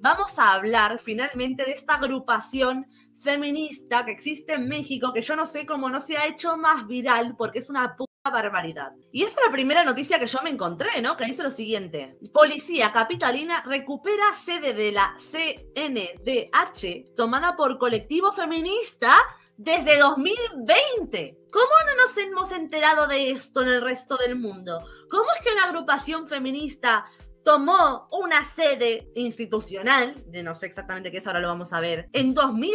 vamos a hablar finalmente de esta agrupación feminista que existe en México, que yo no sé cómo no se ha hecho más viral, porque es una puta barbaridad. Y esta es la primera noticia que yo me encontré, ¿no? Que dice lo siguiente: Policía capitalina recupera sede de la CNDH tomada por colectivo feminista desde 2020. ¿Cómo no nos hemos enterado de esto en el resto del mundo? ¿Cómo es que una agrupación feminista tomó una sede institucional, de no sé exactamente qué es, ahora lo vamos a ver, en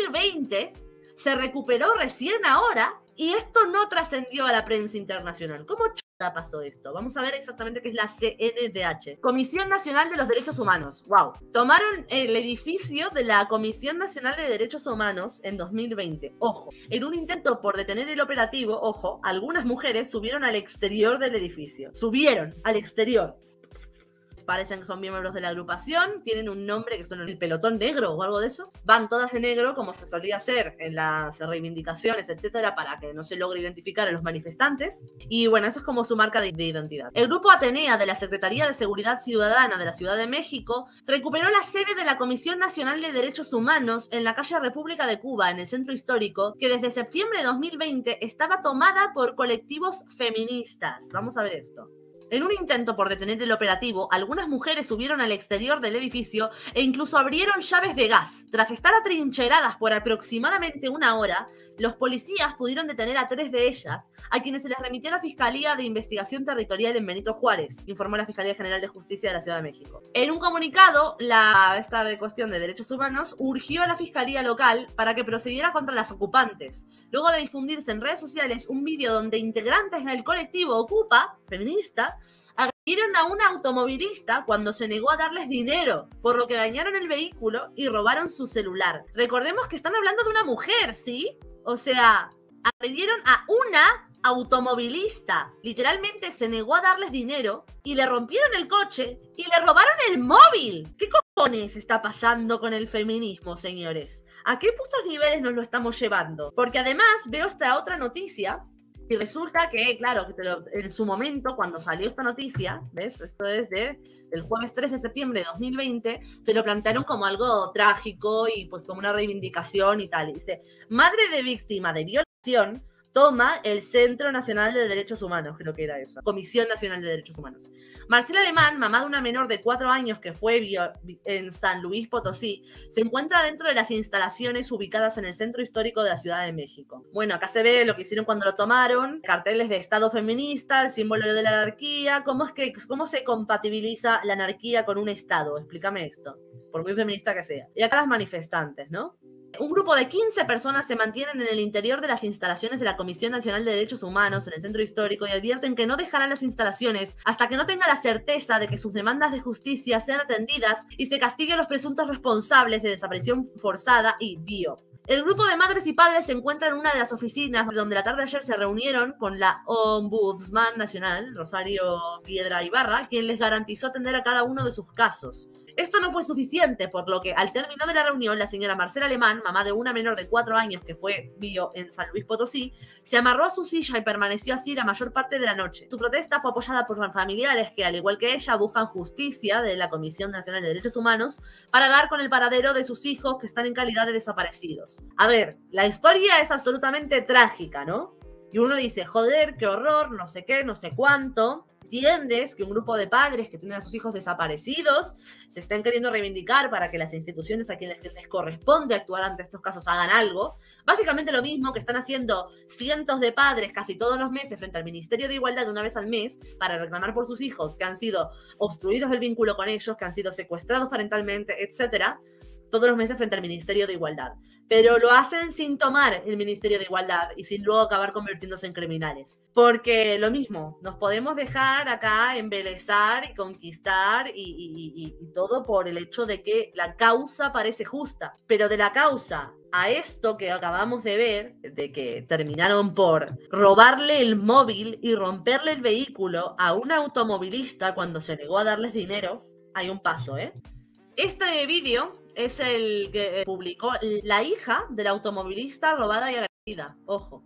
2020, se recuperó recién ahora, y esto no trascendió a la prensa internacional? ¿Cómo chuta pasó esto? Vamos a ver exactamente qué es la CNDH. Comisión Nacional de los Derechos Humanos. ¡Wow! Tomaron el edificio de la Comisión Nacional de Derechos Humanos en 2020. Ojo, en un intento por detener el operativo, ojo, algunas mujeres subieron al exterior del edificio. Subieron al exterior. Parecen que son miembros de la agrupación, tienen un nombre que son el pelotón negro o algo de eso. Van todas de negro, como se solía hacer en las reivindicaciones, etcétera, para que no se logre identificar a los manifestantes. Y bueno, eso es como su marca de identidad. El grupo Atenea de la Secretaría de Seguridad Ciudadana de la Ciudad de México recuperó la sede de la Comisión Nacional de Derechos Humanos en la calle República de Cuba, en el centro histórico, que desde septiembre de 2020 estaba tomada por colectivos feministas. Vamos a ver esto. En un intento por detener el operativo, algunas mujeres subieron al exterior del edificio e incluso abrieron llaves de gas. Tras estar atrincheradas por aproximadamente una hora, los policías pudieron detener a 3 de ellas, a quienes se les remitió a la Fiscalía de Investigación Territorial en Benito Juárez, informó la Fiscalía General de Justicia de la Ciudad de México. En un comunicado, esta de cuestión de derechos humanos urgió a la Fiscalía local para que procediera contra las ocupantes, luego de difundirse en redes sociales un vídeo donde integrantes del colectivo Ocupa, feminista, agredieron a un automovilista cuando se negó a darles dinero, por lo que dañaron el vehículo y robaron su celular. Recordemos que están hablando de una mujer, ¿sí? O sea, agredieron a una automovilista. Literalmente se negó a darles dinero y le rompieron el coche y le robaron el móvil. ¿Qué cojones está pasando con el feminismo, señores? ¿A qué putos niveles nos lo estamos llevando? Porque además veo esta otra noticia. Y resulta que, claro, en su momento, cuando salió esta noticia, ¿ves? Esto es del jueves 3 de septiembre de 2020, te lo plantearon como algo trágico y pues como una reivindicación y tal. Y dice: madre de víctima de violación toma el Centro Nacional de Derechos Humanos, creo que era eso, Comisión Nacional de Derechos Humanos. Marcela Alemán, mamá de una menor de 4 años que fue en San Luis Potosí, se encuentra dentro de las instalaciones ubicadas en el centro histórico de la Ciudad de México. Bueno, acá se ve lo que hicieron cuando lo tomaron, carteles de Estado feminista, el símbolo de la anarquía. ¿Cómo se compatibiliza la anarquía con un Estado? Explícame esto, por muy feminista que sea. Y acá las manifestantes, ¿no? Un grupo de 15 personas se mantienen en el interior de las instalaciones de la Comisión Nacional de Derechos Humanos en el centro histórico y advierten que no dejarán las instalaciones hasta que no tenga la certeza de que sus demandas de justicia sean atendidas y se castigue a los presuntos responsables de desaparición forzada y bio. El grupo de madres y padres se encuentra en una de las oficinas donde la tarde de ayer se reunieron con la Ombudsman Nacional, Rosario Piedra Ibarra, quien les garantizó atender a cada uno de sus casos. Esto no fue suficiente, por lo que al término de la reunión, la señora Marcela Alemán, mamá de una menor de 4 años que fue bio en San Luis Potosí, se amarró a su silla y permaneció así la mayor parte de la noche. Su protesta fue apoyada por familiares que, al igual que ella, buscan justicia de la Comisión Nacional de Derechos Humanos para dar con el paradero de sus hijos que están en calidad de desaparecidos. A ver, la historia es absolutamente trágica, ¿no? Y uno dice: joder, qué horror, no sé qué, no sé cuánto. Entiendes que un grupo de padres que tienen a sus hijos desaparecidos se están queriendo reivindicar para que las instituciones a quienes les corresponde actuar ante estos casos hagan algo. Básicamente lo mismo que están haciendo cientos de padres casi todos los meses frente al Ministerio de Igualdad una vez al mes para reclamar por sus hijos que han sido obstruidos el vínculo con ellos, que han sido secuestrados parentalmente, etcétera, todos los meses frente al Ministerio de Igualdad. Pero lo hacen sin tomar el Ministerio de Igualdad y sin luego acabar convirtiéndose en criminales. Porque lo mismo, nos podemos dejar acá embelezar y conquistar y todo por el hecho de que la causa parece justa. Pero de la causa a esto que acabamos de ver, de que terminaron por robarle el móvil y romperle el vehículo a un automovilista cuando se negó a darles dinero, hay un paso, ¿eh? Este vídeo es el que publicó la hija del automovilista robada y agredida. Ojo.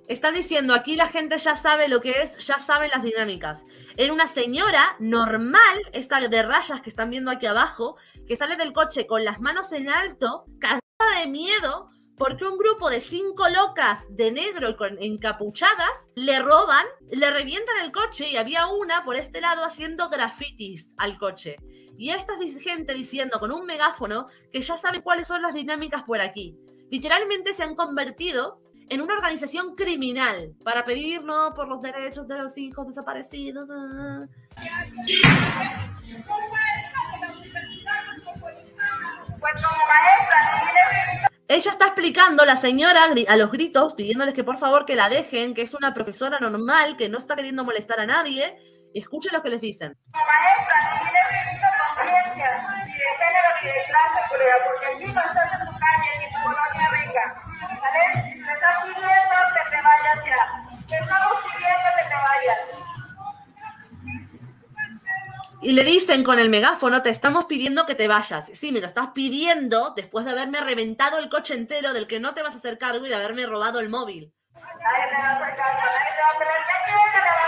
Están diciendo, aquí la gente ya sabe lo que es, ya sabe las dinámicas. Era una señora normal, esta de rayas que están viendo aquí abajo, que sale del coche con las manos en alto, cagada de miedo, porque un grupo de 5 locas de negro encapuchadas le roban, le revientan el coche y había una por este lado haciendo grafitis al coche. Y esta gente diciendo con un megáfono que ya sabe cuáles son las dinámicas por aquí. Literalmente se han convertido en una organización criminal para pedir no por los derechos de los hijos desaparecidos. Ella está explicando, la señora, a los gritos, pidiéndoles que por favor que la dejen, que es una profesora normal, que no está queriendo molestar a nadie. Y escuchen lo que les dicen. Maestra, tiene mucha conciencia de género y de clase, porque aquí no estás en tu calle ni tu colonia rica. ¿Vale? Me están pidiendo que te vayas ya. Te estamos pidiendo que te vayas. Y le dicen con el megáfono, te estamos pidiendo que te vayas. Sí, me lo estás pidiendo después de haberme reventado el coche entero, del que no te vas a hacer cargo y de haberme robado el móvil. Nadie te va a hacer caso, nadie te va a hacer caso. ¿Qué quiere que la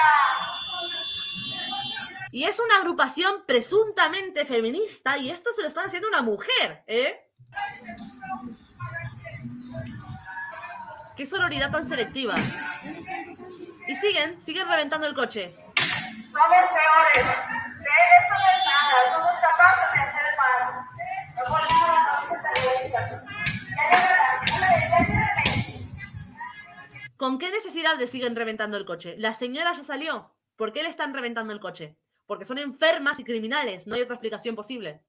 Y es una agrupación presuntamente feminista y esto se lo están haciendo una mujer, ¿eh? Qué sororidad tan selectiva. Y siguen reventando el coche. Somos peores. De eso no es nada. Somos capaces de hacer más. No por nada no se ¿Con qué necesidad de siguen reventando el coche? La señora ya salió. ¿Por qué le están reventando el coche? Porque son enfermas y criminales. No hay otra explicación posible.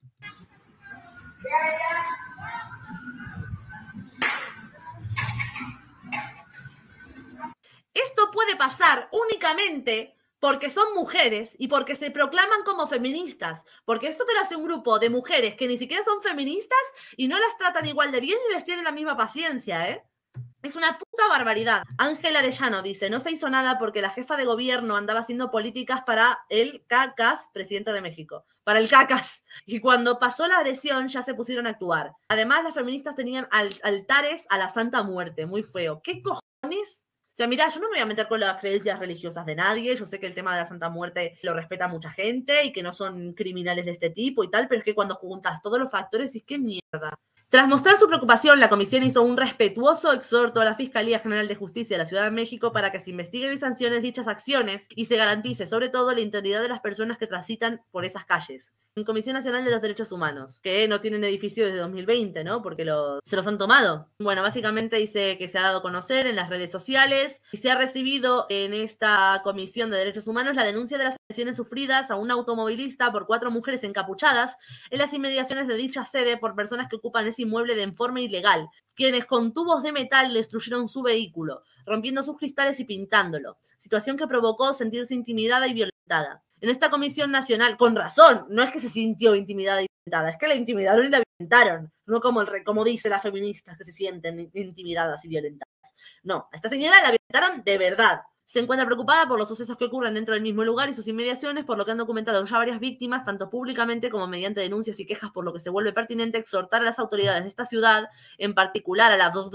Esto puede pasar únicamente porque son mujeres y porque se proclaman como feministas. Porque esto te lo hace un grupo de mujeres que ni siquiera son feministas y no las tratan igual de bien ni les tienen la misma paciencia, ¿eh? Es una puta barbaridad. Ángel Arellano dice, no se hizo nada porque la jefa de gobierno andaba haciendo políticas para el Cacas, presidente de México. Para el Cacas. Y cuando pasó la agresión ya se pusieron a actuar. Además, las feministas tenían altares a la Santa Muerte. Muy feo. ¿Qué cojones? O sea, mira, yo no me voy a meter con las creencias religiosas de nadie. Yo sé que el tema de la Santa Muerte lo respeta mucha gente y que no son criminales de este tipo y tal, pero es que cuando juntas todos los factores, es que mierda. Tras mostrar su preocupación, la comisión hizo un respetuoso exhorto a la Fiscalía General de Justicia de la Ciudad de México para que se investiguen y sancionen dichas acciones y se garantice, sobre todo, la integridad de las personas que transitan por esas calles. En Comisión Nacional de los Derechos Humanos, que no tienen edificio desde 2020, ¿no? Porque se los han tomado. Bueno, básicamente dice que se ha dado a conocer en las redes sociales y se ha recibido en esta Comisión de Derechos Humanos la denuncia de las agresiones sufridas a un automovilista por 4 mujeres encapuchadas en las inmediaciones de dicha sede por personas que ocupan ese inmueble de forma ilegal, quienes con tubos de metal le destruyeron su vehículo, rompiendo sus cristales y pintándolo, situación que provocó sentirse intimidada y violentada. En esta comisión nacional, con razón, no es que se sintió intimidada y violentada, es que la intimidaron y la violentaron, no como dice las feministas que se sienten intimidadas y violentadas. No, a esta señora la violentaron de verdad. Se encuentra preocupada por los sucesos que ocurren dentro del mismo lugar y sus inmediaciones, por lo que han documentado ya varias víctimas, tanto públicamente como mediante denuncias y quejas, por lo que se vuelve pertinente exhortar a las autoridades de esta ciudad, en particular a las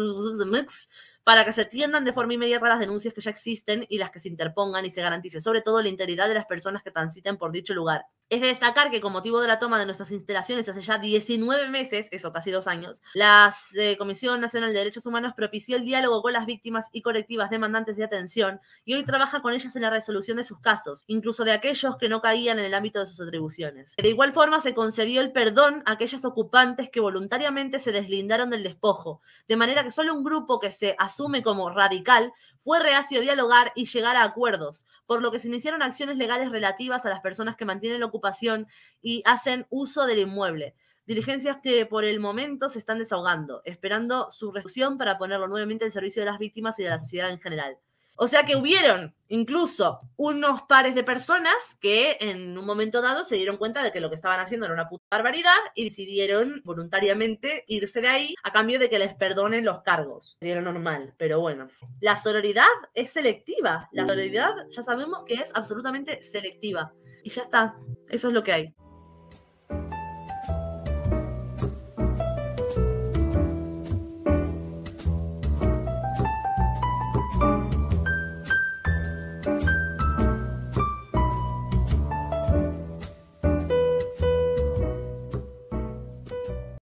para que se atiendan de forma inmediata las denuncias que ya existen y las que se interpongan y se garantice sobre todo la integridad de las personas que transiten por dicho lugar. Es de destacar que con motivo de la toma de nuestras instalaciones hace ya 19 meses, eso casi 2 años, la Comisión Nacional de Derechos Humanos propició el diálogo con las víctimas y colectivas demandantes de atención y hoy trabaja con ellas en la resolución de sus casos, incluso de aquellos que no caían en el ámbito de sus atribuciones. De igual forma se concedió el perdón a aquellas ocupantes que voluntariamente se deslindaron del despojo, de manera que solo un grupo que se asume como radical fue reacio a dialogar y llegar a acuerdos, por lo que se iniciaron acciones legales relativas a las personas que mantienen la ocupación y hacen uso del inmueble. Diligencias que por el momento se están desahogando, esperando su resolución para ponerlo nuevamente al servicio de las víctimas y de la sociedad en general. O sea que hubieron incluso unos pares de personas que en un momento dado se dieron cuenta de que lo que estaban haciendo era una puta barbaridad y decidieron voluntariamente irse de ahí a cambio de que les perdonen los cargos. Sería lo normal, pero bueno. La sororidad es selectiva. La sororidad ya sabemos que es absolutamente selectiva. Y ya está. Eso es lo que hay.